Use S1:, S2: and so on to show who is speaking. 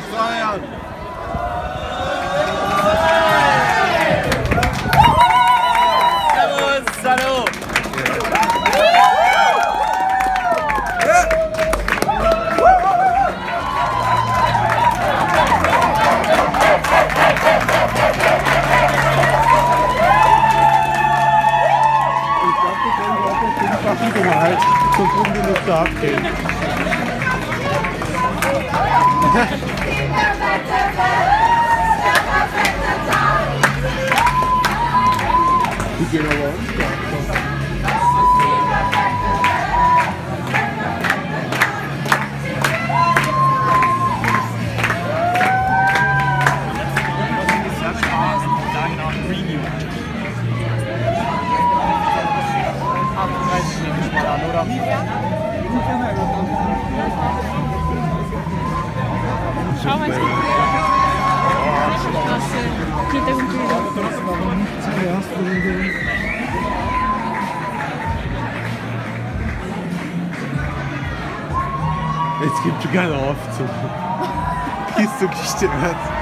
S1: feiern!
S2: Servus, hallo!
S1: Halt zur Grunde abgehen. Die gehen aber auch nicht.
S3: Schau mal,
S1: jetzt gibt es keine Aufzug. Die ist so gestört.